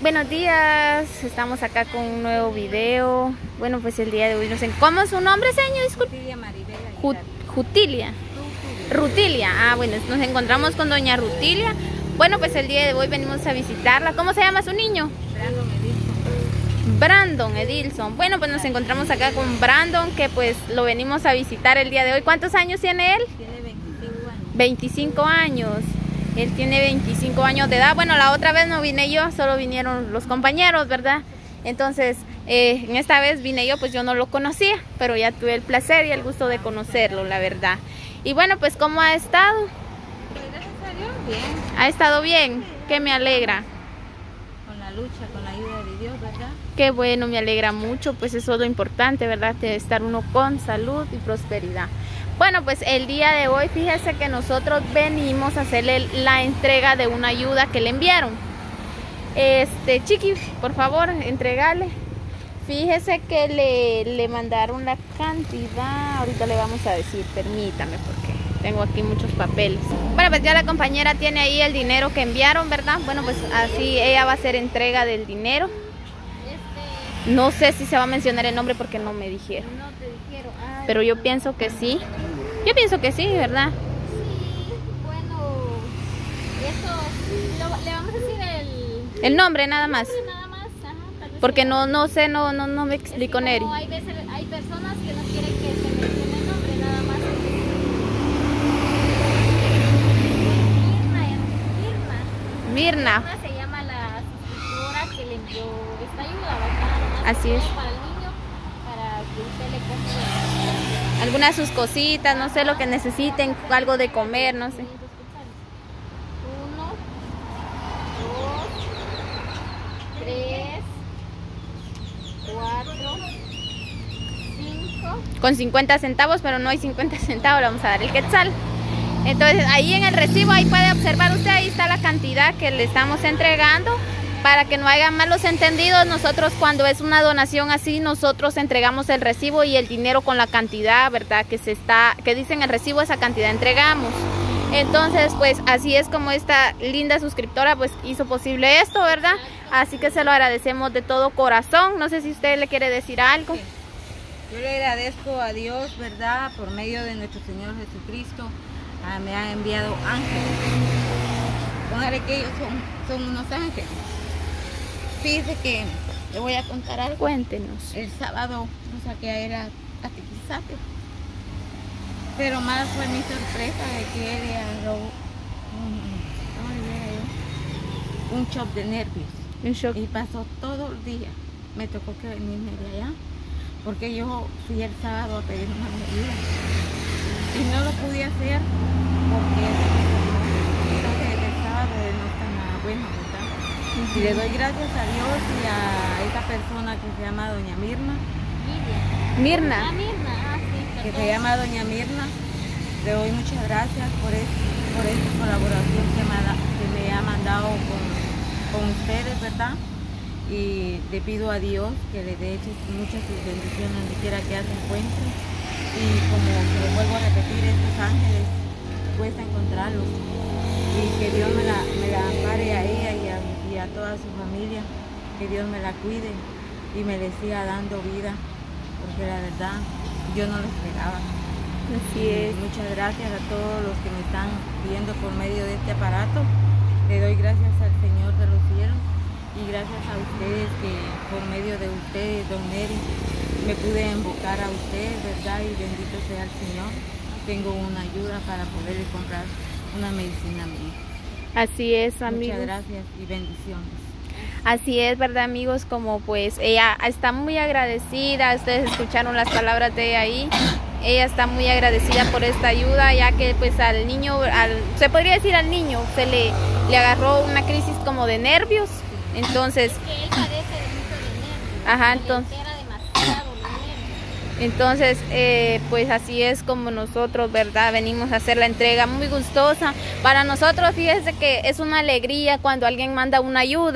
Buenos días, estamos acá con un nuevo video. Bueno, pues el día de hoy ¿cómo es su nombre, señor? Disculpe. Rutilia Maribel. Jutilia. Rutilia. Ah, bueno, nos encontramos con doña Rutilia. Bueno, pues el día de hoy venimos a visitarla. ¿Cómo se llama su niño? Brandon Edilson. Brandon Edilson. Bueno, pues nos encontramos acá con Brandon, que pues lo venimos a visitar el día de hoy. ¿Cuántos años tiene él? Tiene 25 años. 25 años. Él tiene 25 años de edad. Bueno, la otra vez no vine yo, solo vinieron los compañeros, ¿verdad? Entonces, en esta vez vine yo, pues yo no lo conocía, pero ya tuve el placer y el gusto de conocerlo, la verdad. Y bueno, pues ¿cómo ha estado? Gracias a Dios, bien. ¿Ha estado bien? Que me alegra. Con la lucha, con la ayuda de Dios, ¿verdad? Qué bueno, me alegra mucho, pues eso es lo importante, ¿verdad? De estar uno con salud y prosperidad. Bueno, pues el día de hoy, fíjese que nosotros venimos a hacerle la entrega de una ayuda que le enviaron. Chiqui, por favor, entregale. Fíjese que le mandaron la cantidad, ahorita le vamos a decir, permítame porque tengo aquí muchos papeles. Bueno, pues ya la compañera tiene ahí el dinero que enviaron, ¿verdad? Bueno, pues así ella va a hacer entrega del dinero. No sé si se va a mencionar el nombre porque no me dijeron. No te dijeron. Pero yo pienso que sí. Yo pienso que sí, ¿verdad? Sí, bueno, eso le vamos a decir El nombre nada más. nada más, ajá, tal vez Porque sea. no sé, no me explicó Es que Neri. como hay personas que no quieren que se mencione el nombre, nada más. Mirna. Mirna se llama la suscriptora que le envió esta ayuda, ¿verdad? Así es. Para el niño, para que usted le compre. Algunas de sus cositas, no sé lo que necesiten, algo de comer, no sé. 1, 2, 3, 4, 5. Con 50 centavos, pero no hay 50 centavos, le vamos a dar el quetzal. Entonces ahí en el recibo, ahí puede observar usted, ahí está la cantidad que le estamos entregando. Para que no haya malos entendidos, nosotros cuando es una donación así, nosotros entregamos el recibo y el dinero con la cantidad, ¿verdad? Que dice en el recibo, esa cantidad entregamos. Entonces, pues así es como esta linda suscriptora pues hizo posible esto, ¿verdad? Así que se lo agradecemos de todo corazón. No sé si usted le quiere decir algo. Yo le agradezco a Dios, ¿verdad? Por medio de nuestro Señor Jesucristo, me han enviado ángeles. Póngale que ellos son unos ángeles. Fíjese que le voy a contar algo. Cuéntenos. El sábado no saqué a él a Tiquizate. Pero más fue mi sorpresa de que él agarró un shock de nervios. Un shock. Y pasó todo el día. Me tocó que venirme de allá. Porque yo fui el sábado a pedir una medida. Y no lo pude hacer porque entonces el sábado no está nada bueno, ¿verdad? Y le doy gracias a Dios y a esta persona que se llama doña Mirna. Mirna. Mirna, sí. Que se llama doña Mirna. Le doy muchas gracias por esta colaboración que me ha mandado con ustedes, ¿verdad? Y le pido a Dios que le dé muchas bendiciones donde quiera que se encuentre. Y como que vuelvo a repetir, estos ángeles cuesta encontrarlos. Y que Dios me la ampare a ella y a toda su familia. Que Dios me la cuide y me le siga dando vida. Porque la verdad, yo no lo esperaba. Así es. Muchas gracias a todos los que me están viendo por medio de este aparato. Le doy gracias al Señor de los cielos y gracias a ustedes que por medio de ustedes, don Neri, me pude invocar a ustedes, ¿verdad? Y bendito sea el Señor. Tengo una ayuda para poderle comprar una medicina a mi hijo. Así es, amigos. Muchas gracias y bendiciones. Así es, ¿verdad, amigos? Como pues ella está muy agradecida, ustedes escucharon las palabras de ella ahí. Ella está muy agradecida por esta ayuda, ya que pues al niño, se podría decir al niño, se le agarró una crisis como de nervios. Entonces, Que él padece de mucho de nervios. ajá, Le entonces, altera demasiado los nervios. entonces pues así es como nosotros, ¿verdad? Venimos a hacer la entrega muy gustosa. Para nosotros, fíjese que es una alegría cuando alguien manda una ayuda.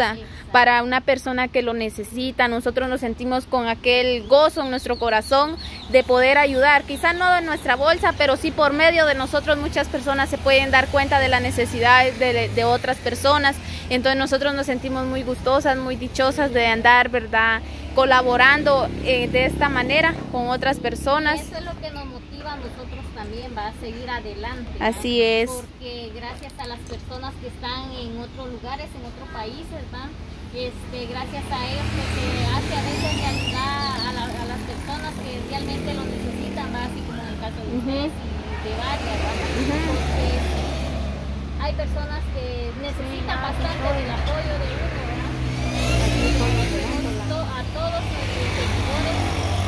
para una persona que lo necesita. Nosotros nos sentimos con aquel gozo en nuestro corazón de poder ayudar, quizá no de nuestra bolsa, pero sí por medio de nosotros muchas personas se pueden dar cuenta de la necesidad de otras personas. Entonces nosotros nos sentimos muy gustosas, muy dichosas de andar, ¿verdad?, colaborando de esta manera con otras personas. Y eso es lo que nos motiva a nosotros también, va a seguir adelante, ¿no? Así es. Porque gracias a las personas que están en otros lugares, en otros países, ¿va? Gracias a ellos que se hace a veces realidad a las personas que realmente lo necesitan, ¿va? Así como en el caso de ustedes y de varias, ¿va? Porque hay personas que necesitan bastante del apoyo de uno, ¿verdad? A todos nuestros seguidores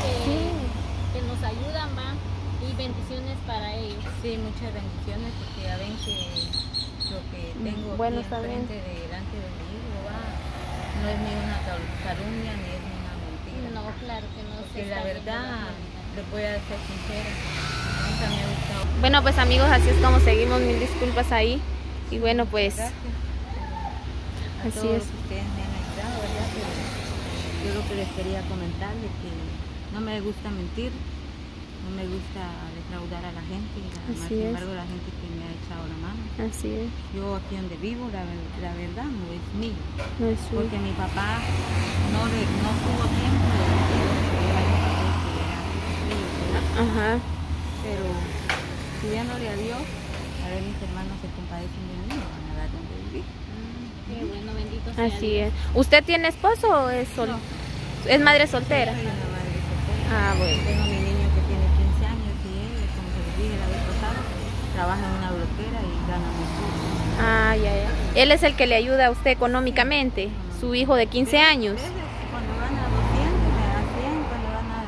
que nos ayudan, ¿va? Y bendiciones para ellos. Sí, muchas bendiciones, porque ya ven que lo que tengo Bueno, aquí enfrente delante de mi hijo, ¿va? No es ni una calumnia ni es ni una mentira. No, claro que no. Porque la verdad, les voy a ser sincera, nunca me ha gustado. Bueno, pues amigos, así es como seguimos. Mil disculpas ahí. Y bueno, pues Gracias a así todos es. ustedes me han ayudado, ¿verdad? Pero yo lo que les quería comentar es que no me gusta mentir, no me gusta defraudar a la gente, sin embargo la gente que me ha echado la mano. Así es. Yo aquí donde vivo, la verdad no es mío, No es suyo. porque mi papá no tuvo tiempo de decir que era mío, ¿verdad? Ajá. Pero pidiéndole a Dios, a ver, mis hermanos se compadecen de mí, van a dar donde vivir. Qué bueno, bendito sea Así Dios. es. ¿Usted tiene esposo o es solo? No. ¿Es madre soltera? Soy una madre soltera. Ah, bueno. Tengo a mi niño que tiene 15 años y él, como se les dije la vez pasada, trabaja en una bloquera y gana muy poco. Ah, ya, ya. Él es el que le ayuda a usted económicamente. Su hijo de 15 años. A veces cuando gana 200 me da 100, cuando gana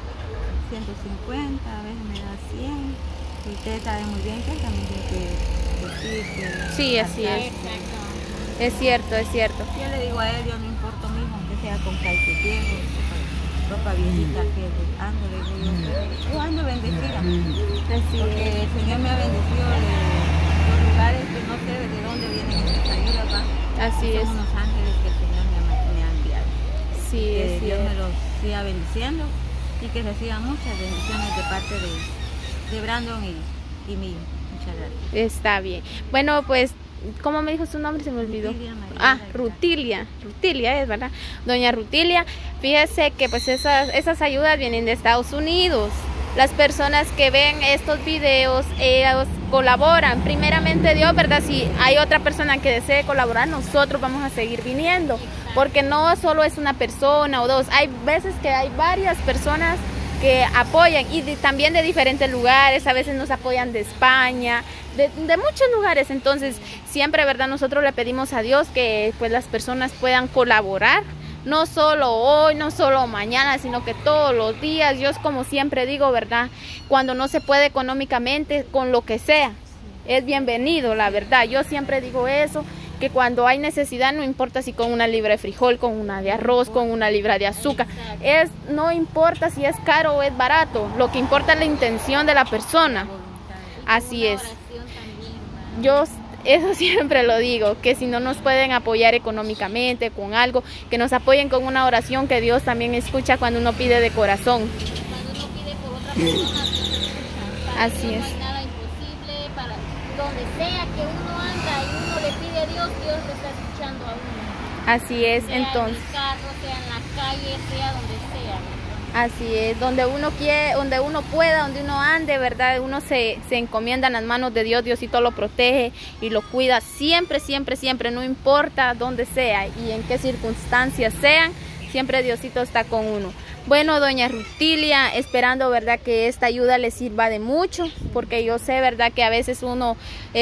150 a veces me da 100. Y ustedes saben muy bien que él también tiene que decir que... Sí, así es. Exacto. Es cierto, es cierto. Yo le digo a él, yo no importo mijo, aunque sea con calcetines, ropa viejita que ando, le digo yo ando bendecida. Así Porque es. el Señor me ha bendecido de los lugares que no sé de dónde vienen estas ayudas, ¿va? Así Son es. unos ángeles que el Señor me ha enviado. Sí, Que es Dios me cierto. los siga bendiciendo y que reciban muchas bendiciones de parte de Brandon y mío. Muchas gracias. Está bien. Bueno, pues, ¿cómo me dijo su nombre? Se me olvidó. Rutilia María Ah, Aguilar. Rutilia. Rutilia es, ¿verdad? Doña Rutilia. Fíjese que pues esas ayudas vienen de Estados Unidos. Las personas que ven estos videos, ellos colaboran. Primeramente Dios, ¿verdad? Si hay otra persona que desee colaborar, nosotros vamos a seguir viniendo. Porque no solo es una persona o dos. Hay veces que hay varias personas que apoyan y también de diferentes lugares. A veces nos apoyan de España, de muchos lugares. Entonces siempre, ¿verdad? Nosotros le pedimos a Dios que pues las personas puedan colaborar. No solo hoy, no solo mañana, sino que todos los días. Yo como siempre digo, ¿verdad? Cuando no se puede económicamente, con lo que sea, es bienvenido, la verdad. Yo siempre digo eso, que cuando hay necesidad, no importa si con una libra de frijol, con una de arroz, con una libra de azúcar. No importa si es caro o es barato, lo que importa es la intención de la persona. Así es. Yo eso siempre lo digo, que si no nos pueden apoyar económicamente con algo, que nos apoyen con una oración, que Dios también escucha cuando uno pide de corazón. Cuando uno pide por otra persona, Dios escucha. Para Así Dios es. no hay nada imposible. Para donde sea que uno anda y uno le pide a Dios, Dios le está escuchando a uno. Así es, Sea entonces. en el carro, sea en la calle, sea donde sea. Así es, donde uno quiere, donde uno pueda, donde uno ande, ¿verdad? Uno se encomienda en las manos de Dios, Diosito lo protege y lo cuida siempre, siempre, siempre, no importa dónde sea y en qué circunstancias sean, siempre Diosito está con uno. Bueno, doña Rutilia, esperando, ¿verdad?, que esta ayuda le sirva de mucho, porque yo sé, ¿verdad?, que a veces uno,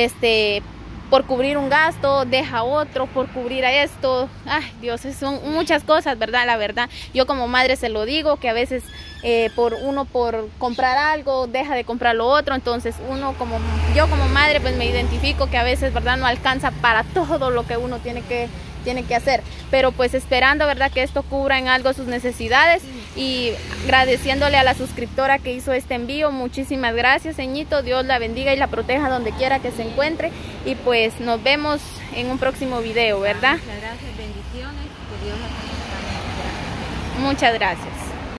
por cubrir un gasto, deja otro, por cubrir a esto. Ay, Dios, son muchas cosas, ¿verdad? La verdad, yo como madre se lo digo, que a veces por comprar algo, deja de comprar lo otro. Entonces yo como madre, pues me identifico que a veces, ¿verdad?, no alcanza para todo lo que uno tiene que hacer, pero pues esperando, ¿verdad?, que esto cubra en algo sus necesidades y agradeciéndole a la suscriptora que hizo este envío. Muchísimas gracias, señito, Dios la bendiga y la proteja donde quiera que se encuentre y pues nos vemos en un próximo video, ¿verdad? Muchas gracias, bendiciones. Dios la acompañe. Gracias. Muchas gracias.